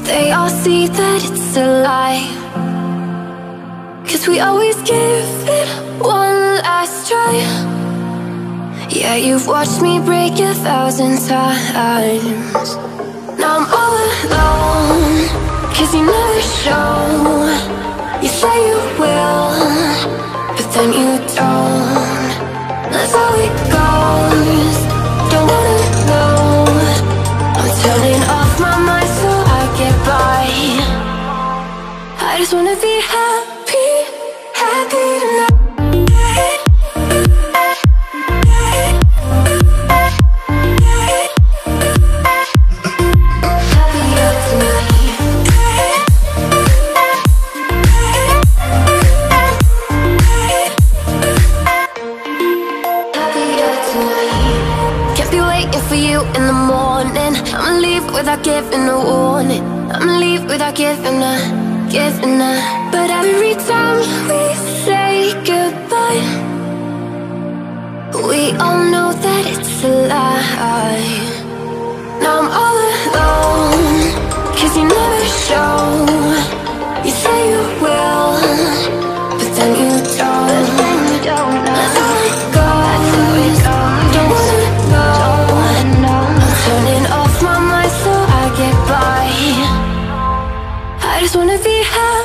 they all see that it's a lie. 'Cause we always give it one last try. Yeah, you've watched me break 1,000 times. Now I'm all alone, 'cause you never show. You say you will, but then you don't. That's how it goes, don't wanna know. I'm turning off my mind so I get by. I just wanna be happy, happy tonight. For you in the morning, I'ma leave without giving a warning. I'ma leave without giving a. But every time we say goodbye, we all know that it's a lie. Now I'm all alone, 'cause you never show. You say you will, but then you don't. That's how it goes, don't wanna know. Turning off my mind so I get by. I just wanna be happy.